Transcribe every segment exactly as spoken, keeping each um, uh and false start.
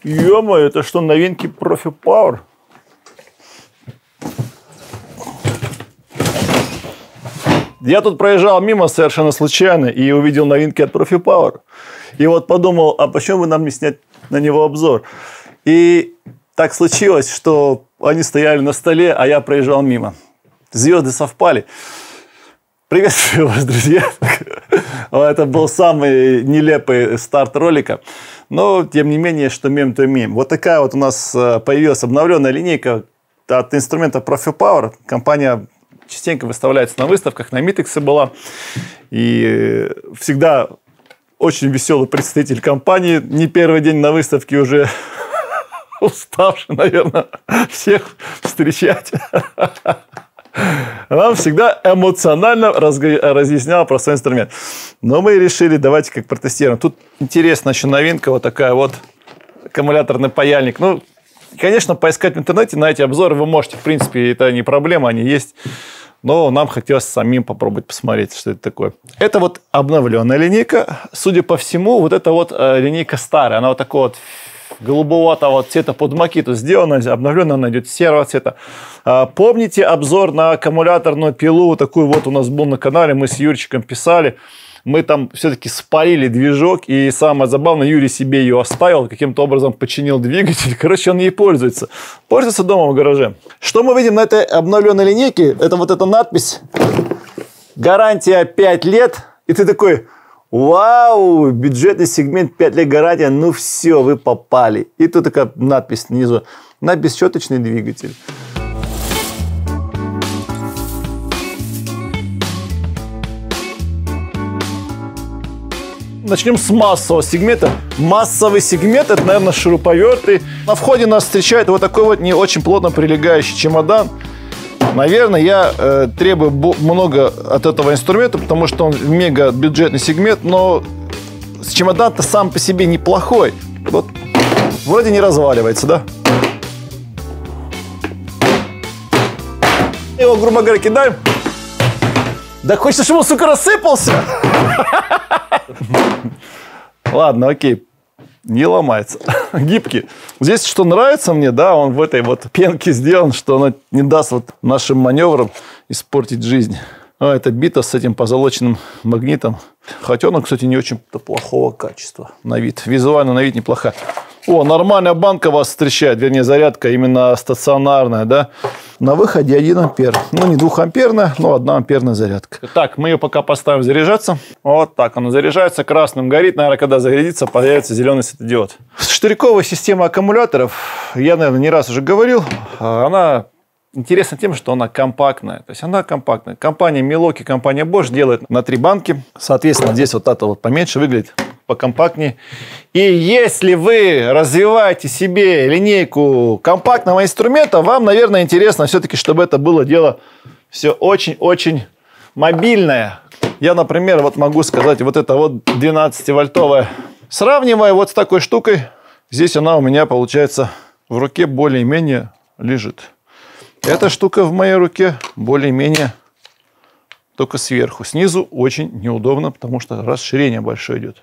Ё-моё, это что, новинки Profi Power? Я тут проезжал мимо совершенно случайно и увидел новинки от Profi Power. И вот подумал, а почему бы нам не снять на него обзор? И так случилось, что они стояли на столе, а я проезжал мимо. Звезды совпали. Приветствую вас, друзья. Это был самый нелепый старт ролика. Но, тем не менее, что мем, то мем. Вот такая вот у нас появилась обновленная линейка от инструмента Profi Power. Компания частенько выставляется на выставках, на Митексе была. И всегда очень веселый представитель компании. Не первый день на выставке уже уставший, наверное, всех встречать. Нам всегда эмоционально разъяснял про свой инструмент. Но мы решили, давайте как протестируем. Тут интересная еще новинка, вот такая вот аккумуляторный паяльник. Ну, конечно, поискать в интернете на эти обзоры вы можете. В принципе, это не проблема, они есть. Но нам хотелось самим попробовать посмотреть, что это такое. Это вот обновленная линейка. Судя по всему, вот эта вот линейка старая. Она вот такого вот голубоватого цвета под макиту сделана, обновленно она идет серого цвета. Помните обзор на аккумуляторную пилу? Такой вот у нас был на канале, мы с Юрчиком писали. Мы там все-таки спалили движок, и самое забавное, Юрий себе ее оставил, каким-то образом починил двигатель. Короче, он ей пользуется. Пользуется дома в гараже. Что мы видим на этой обновленной линейке? Это вот эта надпись «Гарантия пять лет». И ты такой... Вау, бюджетный сегмент, пять лет гарантия, ну все, вы попали. И тут такая надпись снизу, на бесщеточный двигатель. Начнем с массового сегмента. Массовый сегмент, это, наверное, шуруповерты. На входе нас встречает вот такой вот не очень плотно прилегающий чемодан. Наверное, я э, требую много от этого инструмента, потому что он мега бюджетный сегмент, но чемодан-то сам по себе неплохой. Вот, вроде не разваливается, да? Его, грубо говоря, кидаем. Да хочется, чтобы он, сука, рассыпался? Ладно, окей. Не ломается. Гибкий. Здесь что нравится мне, да, он в этой вот пенке сделан, что он не даст вот нашим маневрам испортить жизнь. А, это бита с этим позолоченным магнитом. Хотя он, кстати, не очень-то плохого качества на вид. Визуально на вид неплохая. О, нормальная банка вас встречает, вернее, зарядка именно стационарная, да. На выходе один ампер. Ну, не двухамперная, но одна амперная зарядка. Так, мы ее пока поставим заряжаться. Вот так она заряжается, красным горит. Наверное, когда зарядится, появится зеленый светодиод. Штырьковая система аккумуляторов, я, наверное, не раз уже говорил, она интересна тем, что она компактная. То есть она компактная. Компания Milwaukee, компания Bosch делает на три банки. Соответственно, здесь вот это вот поменьше выглядит, покомпактнее. И если вы развиваете себе линейку компактного инструмента, вам, наверное, интересно все-таки, чтобы это было дело все очень-очень мобильное. Я, например, вот могу сказать, вот это вот двенадцативольтовая. Сравнивая вот с такой штукой, здесь она у меня, получается, в руке более-менее лежит. Эта штука в моей руке более-менее только сверху. Снизу очень неудобно, потому что расширение большое идет.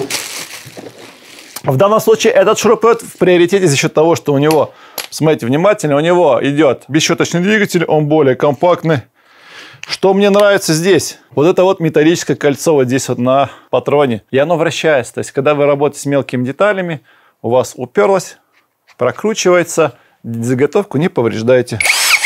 В данном случае этот шуруповерт в приоритете за счет того, что у него, смотрите внимательно, у него идет бесщеточный двигатель, он более компактный. Что мне нравится здесь? Вот это вот металлическое кольцо вот здесь вот на патроне. И оно вращается. То есть, когда вы работаете с мелкими деталями, у вас уперлось, прокручивается, заготовку не повреждаете.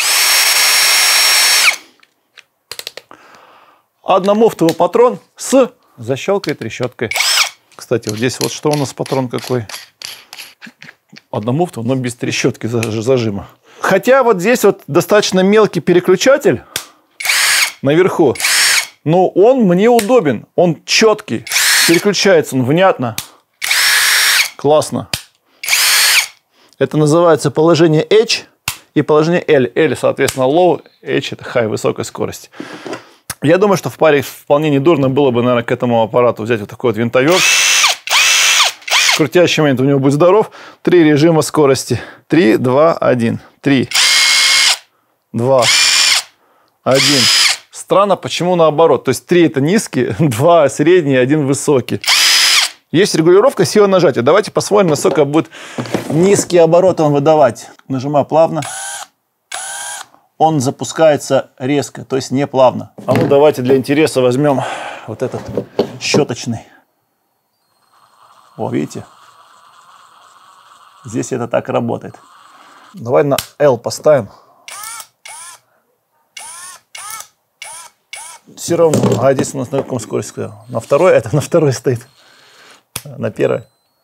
Одномуфтовый патрон с защелкой, трещоткой. Кстати, вот здесь вот что у нас патрон какой? Одномуфтовый, но без трещотки зажима. Хотя вот здесь вот достаточно мелкий переключатель наверху. Но он мне удобен. Он четкий. Переключается он внятно. Классно. Это называется положение H и положение L. L, соответственно, low, H это high, высокая скорость. Я думаю, что в паре вполне недурно было бы, наверное, к этому аппарату взять вот такой вот винтовер. Крутящий момент у него будет здоров. Три режима скорости. Три, два, один. Три, два, один. Странно, почему наоборот. То есть три это низкий, два средний, один высокий. Есть регулировка силы нажатия. Давайте посмотрим, насколько будет низкий оборот он выдавать. Нажимаю плавно. Он запускается резко, то есть не плавно. А ну давайте для интереса возьмем вот этот щеточный. О, видите? Здесь это так работает. Давай на L поставим. Все равно. А здесь у нас на каком скорости стоял? На второй? Это на второй стоит. На первой.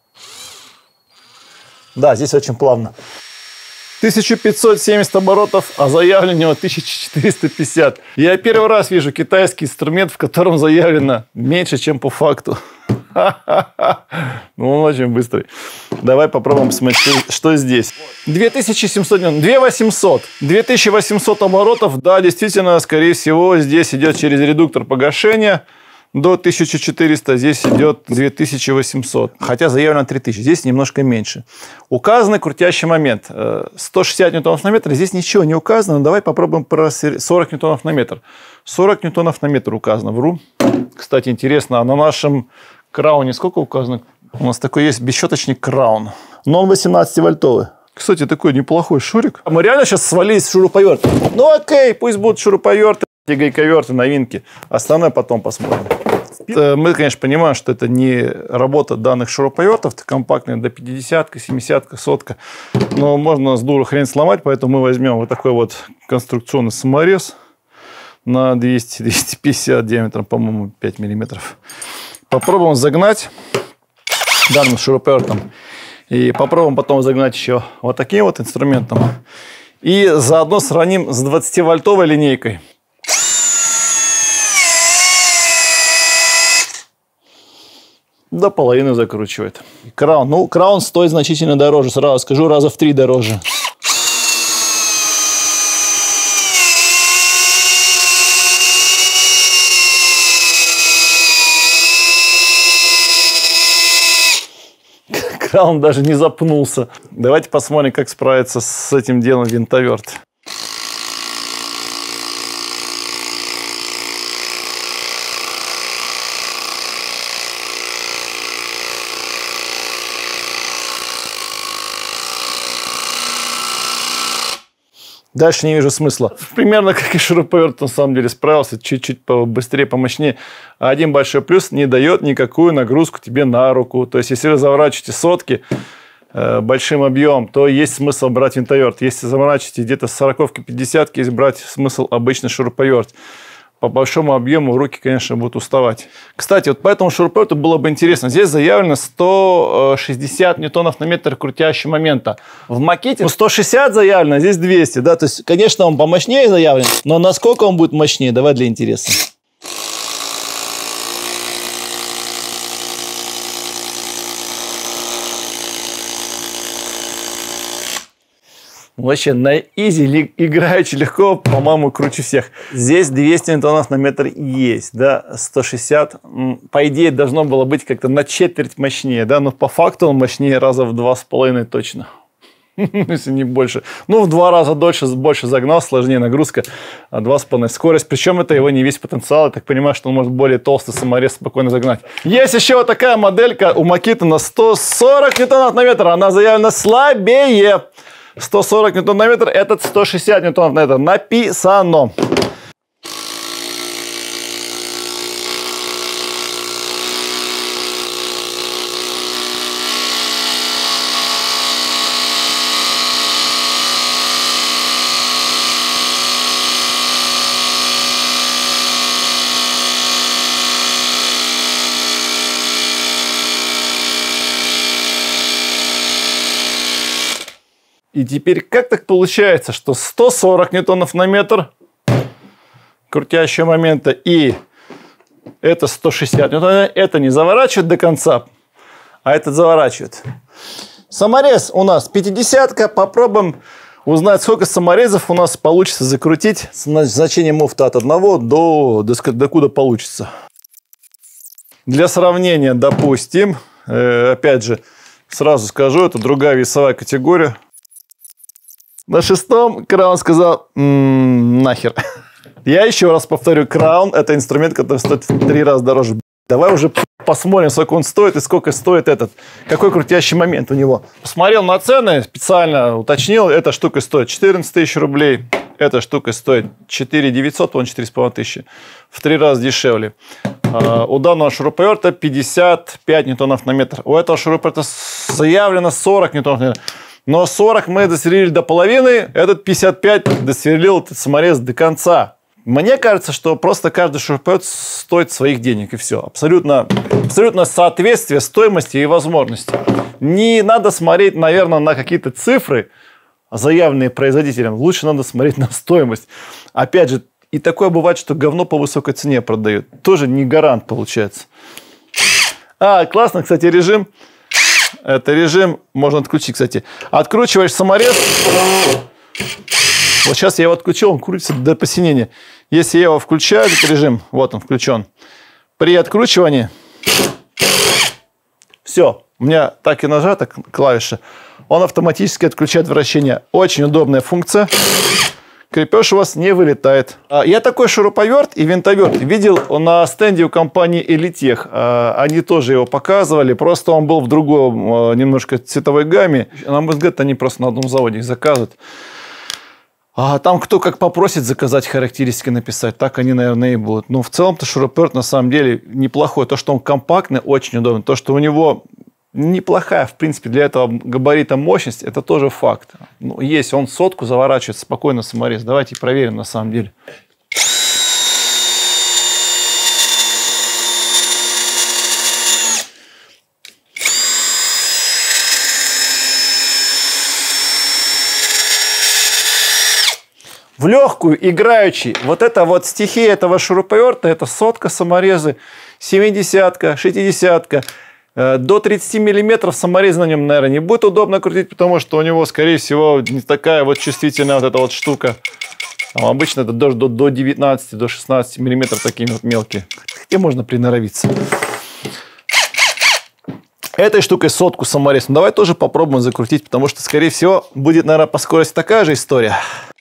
Да, здесь очень плавно. тысяча пятьсот семьдесят оборотов, а заявлено у него тысяча четыреста пятьдесят. Я первый раз вижу китайский инструмент, в котором заявлено меньше, чем по факту. Ну, он очень быстрый. Давай попробуем посмотреть, что здесь. две тысячи семьсот, две тысячи восемьсот. две тысячи восемьсот оборотов. Да, действительно, скорее всего, здесь идет через редуктор погашения. До тысячи четырёхсот, здесь идет две тысячи восемьсот. Хотя заявлено три тысячи, здесь немножко меньше. Указанный крутящий момент. сто шестьдесят ньютонов на метр. Здесь ничего не указано. Давай попробуем про сорок ньютонов на метр. сорок ньютонов на метр указано. Вру. Кстати, интересно, а на нашем крауне сколько указано? У нас такой есть бесщеточник краун. Но он восемнадцативольтовый. Кстати, такой неплохой шурик. Мы реально сейчас свалились с шуруповерта. Ну окей, пусть будут шуруповерты, гайковерты, новинки. Остальное потом посмотрим. Мы, конечно, понимаем, что это не работа данных шуруповертов, это компактные до пятидесятка, семидесятка, сотка. Но можно с дуру хрень сломать, поэтому мы возьмем вот такой вот конструкционный саморез на двести — двести пятьдесят диаметром, по-моему, пять миллиметров. Попробуем загнать данным шуруповертом. И попробуем потом загнать еще вот таким вот инструментом. И заодно сравним с двадцативольтовой линейкой. До половины закручивает. Краун. Ну, краун стоит значительно дороже. Сразу скажу, раза в три дороже. Краун даже не запнулся. Давайте посмотрим, как справиться с этим делом винтоверт. Дальше не вижу смысла. Примерно как и шуруповерт на самом деле справился. Чуть-чуть быстрее, помощнее. А один большой плюс: не дает никакую нагрузку тебе на руку. То есть, если вы заворачиваете сотки э, большим объемом, то есть смысл брать винтоверт. Если заворачиваете где-то с сороковки, пятидесятки, есть брать смысл обычный шуруповерт. По большому объему руки, конечно, будут уставать. Кстати, вот по этому шуруповерту было бы интересно. Здесь заявлено сто шестьдесят ньютонов на метр крутящего момента. В макете сто шестьдесят заявлено, а здесь двести. Да? То есть, конечно, он помощнее заявлен, но насколько он будет мощнее, давай для интереса. Вообще на изи, играючи легко, по-моему, круче всех. Здесь двести ньютонов на метр есть, да, сто шестьдесят. По идее, должно было быть как-то на четверть мощнее, да, но по факту он мощнее раза в два с половиной точно. Если не больше. Ну, в два раза дольше, больше загнал, сложнее нагрузка, а два с половиной скорость. Причем это его не весь потенциал. Я так понимаю, что он может более толстый саморез спокойно загнать. Есть еще вот такая моделька у Makita на сто сорок ньютонов на метр. Она заявлена слабее. сто сорок ньютонов на метр, этот сто шестьдесят ньютонов на метр. Написано. И теперь как так получается, что сто сорок ньютонов на метр крутящего момента и это сто шестьдесят ньютонов, это не заворачивает до конца, а этот заворачивает. Саморез у нас пятидесятка. Попробуем узнать, сколько саморезов у нас получится закрутить с значением муфта от одного до, до, до куда получится. Для сравнения, допустим, э, опять же, сразу скажу, это другая весовая категория. На шестом краун сказал: м-м, нахер. Я еще раз повторю, краун — это инструмент, который стоит в три раза дороже. Давай уже посмотрим, сколько он стоит и сколько стоит этот, какой крутящий момент у него. Посмотрел на цены, специально уточнил, эта штука стоит четырнадцать тысяч рублей, эта штука стоит четыре тысячи девятьсот, он четыре с половиной тысячи, в три раза дешевле. Uh, у данного шуруповерта пятьдесят пять ньютонов на метр. У этого шуруповерта заявлено сорок ньютонов на метр. Но сорок мы досверлили до половины, этот пятьдесят пять досверлил этот саморез до конца. Мне кажется, что просто каждый шуруповерт стоит своих денег, и все. Абсолютно, абсолютно соответствие стоимости и возможности. Не надо смотреть, наверное, на какие-то цифры, заявленные производителем. Лучше надо смотреть на стоимость. Опять же, и такое бывает, что говно по высокой цене продают. Тоже не гарант получается. А, классно, кстати, режим. Это режим можно отключить, кстати. Откручиваешь саморез. Вот сейчас я его отключил, он крутится до посинения. Если я его включаю, этот режим, вот он включен. При откручивании, все, у меня так и нажата клавиша. Он автоматически отключает вращение. Очень удобная функция. Крепеж у вас не вылетает. Я такой шуруповерт и винтоверт видел на стенде у компании Elitech. Они тоже его показывали, просто он был в другом немножко цветовой гамме. На мой взгляд, они просто на одном заводе их заказывают. А там кто как попросит заказать характеристики написать, так они, наверное, и будут. Но в целом-то шуруповерт на самом деле неплохой. То, что он компактный, очень удобный. То, что у него неплохая, в принципе, для этого габарита мощность, это тоже факт. Ну, есть, он сотку заворачивает спокойно саморез. Давайте проверим на самом деле. В легкую, играючи, вот это вот стихия этого шуруповерта, это сотка саморезы, семидесятка, шестидесятка. До тридцати миллиметров саморез на нем, наверное, не будет удобно крутить, потому что у него, скорее всего, не такая вот чувствительная вот эта вот штука. Там обычно это даже до, до девятнадцати, до шестнадцати миллиметров такими вот мелкие. Где можно приноровиться? Этой штукой сотку саморез. Ну, давай тоже попробуем закрутить, потому что, скорее всего, будет, наверное, по скорости такая же история.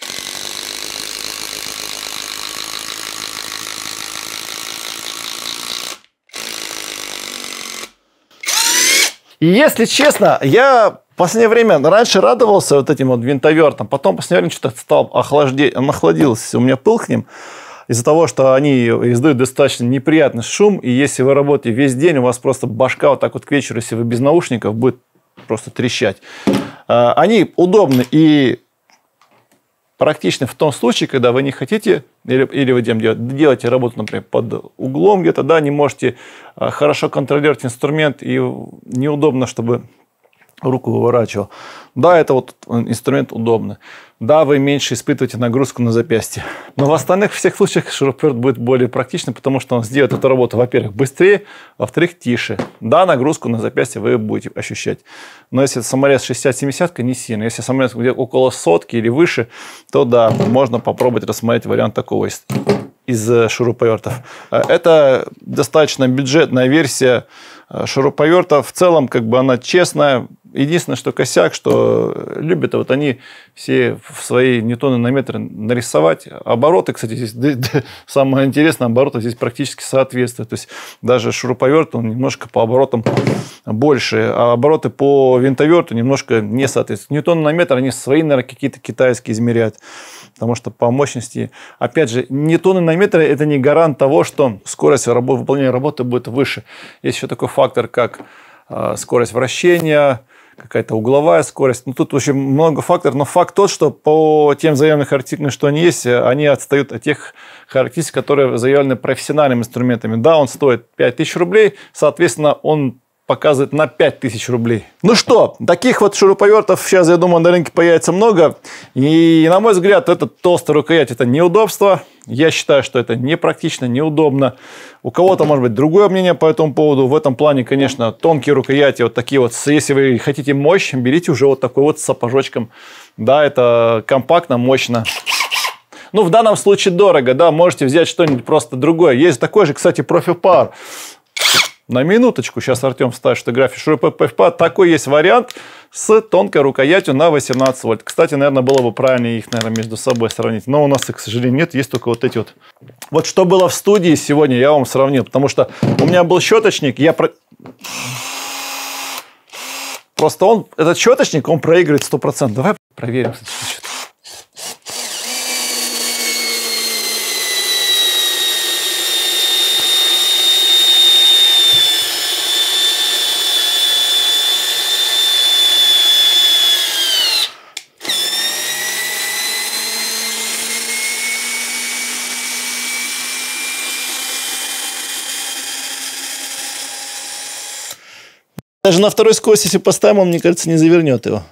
И если честно, я в последнее время раньше радовался вот этим вот винтовертам, потом в последнее время что-то стал охлаждеть, он охладился, у меня пыл к ним, из-за того, что они издают достаточно неприятный шум, и если вы работаете весь день, у вас просто башка вот так вот к вечеру, если вы без наушников, будет просто трещать. Они удобны и практичны в том случае, когда вы не хотите, или, или вы делаете работу, например, под углом где-то, да, не можете хорошо контролировать инструмент, и неудобно, чтобы руку выворачивал. Да, это вот инструмент удобный. Да, вы меньше испытываете нагрузку на запястье. Но в остальных всех случаях шуруповерт будет более практичным, потому что он сделает эту работу, во-первых, быстрее, во-вторых, тише. Да, нагрузку на запястье вы будете ощущать. Но если саморез шестьдесят-семьдесят, не сильно. Если саморез где около сотки или выше, то да, можно попробовать рассмотреть вариант такого из, из шуруповертов. Это достаточно бюджетная версия шуруповерта. В целом, как бы она честная. Единственное, что косяк, что любят вот они все в свои ньютоны на метр нарисовать. Обороты, кстати, здесь самое интересное, обороты здесь практически соответствуют. То есть даже шуруповерт, он немножко по оборотам больше, а обороты по винтоверту немножко не соответствуют. Ньютоны на метр, они свои, наверное, какие-то китайские измеряют. Потому что по мощности, опять же, ньютоны на метр – это не гарант того, что скорость выполнения работы будет выше. Есть еще такой фактор, как скорость вращения, какая-то угловая скорость. Ну, тут в общем много факторов, но факт тот, что по тем заявленным характеристикам, что они есть, они отстают от тех характеристик, которые заявлены профессиональными инструментами. Да, он стоит пять тысяч рублей, соответственно, он показывает на пять тысяч рублей. Ну что, таких вот шуруповертов сейчас, я думаю, на рынке появится много. И, на мой взгляд, эта толстая рукоять – это неудобство. Я считаю, что это непрактично, неудобно. У кого-то, может быть, другое мнение по этому поводу. В этом плане, конечно, тонкие рукояти, вот такие вот. Если вы хотите мощь, берите уже вот такой вот с сапожочком. Да, это компактно, мощно. Ну, в данном случае дорого, да, можете взять что-нибудь просто другое. Есть такой же, кстати, Profi Power. На минуточку, сейчас Артем вставит фотографию шурупа эф пи эй. Такой есть вариант с тонкой рукоятью на восемнадцать вольт. Кстати, наверное, было бы правильнее их, наверное, между собой сравнить. Но у нас их, к сожалению, нет. Есть только вот эти вот. Вот что было в студии сегодня, я вам сравнил. Потому что у меня был щеточник, я... Про... Просто он, этот щеточник, он проигрывает сто процентов. Давай проверим. Даже на второй скорости, если поставим, он, мне кажется, не завернет его.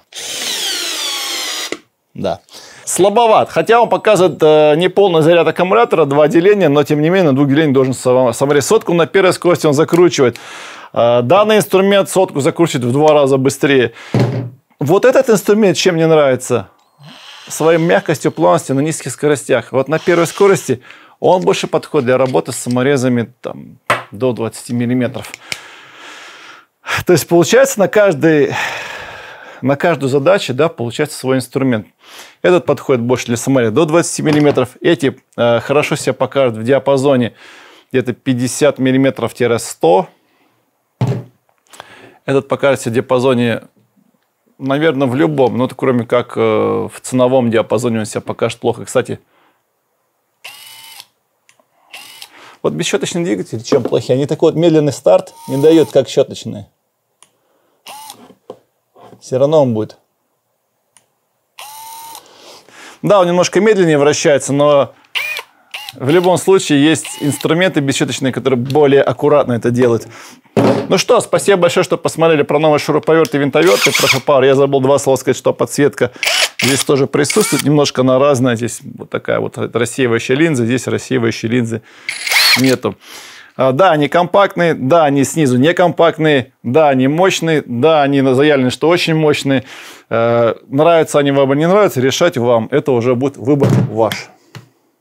Да. Слабоват. Хотя он показывает э, неполный заряд аккумулятора, два деления, но тем не менее на двух делениях должен саморез. Сотку на первой скорости он закручивает. Э, данный инструмент сотку закручивает в два раза быстрее. Вот этот инструмент чем мне нравится? Своей мягкостью, плавностью на низких скоростях. Вот на первой скорости он больше подходит для работы с саморезами там, до двадцати миллиметров. То есть, получается, на, каждый, на каждую задачу, да, получается свой инструмент. Этот подходит больше для самореза до двадцати миллиметров. Эти э, хорошо себя покажут в диапазоне где-то пятьдесят миллиметров — сто. Этот покажет себя в диапазоне, наверное, в любом, но кроме как э, в ценовом диапазоне он себя покажет плохо. Кстати, вот бесщеточные двигатели чем плохие? Они такой вот медленный старт не дают, как щеточные. Все равно он будет. Да, он немножко медленнее вращается, но в любом случае есть инструменты бесщеточные, которые более аккуратно это делают. Ну что, спасибо большое, что посмотрели про новые шуруповерты и винтоверты. Про Шопар. Я забыл два слова сказать, что подсветка здесь тоже присутствует. Немножко она разная. Здесь вот такая вот рассеивающая линза. Здесь рассеивающей линзы нету. Да, они компактные, да, они снизу не компактные, да, они мощные, да, они заявлены, что очень мощные. Э, нравятся они вам или не нравятся, решать вам. Это уже будет выбор ваш.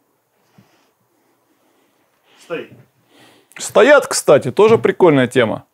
Стоит. Стоят, кстати, тоже прикольная тема.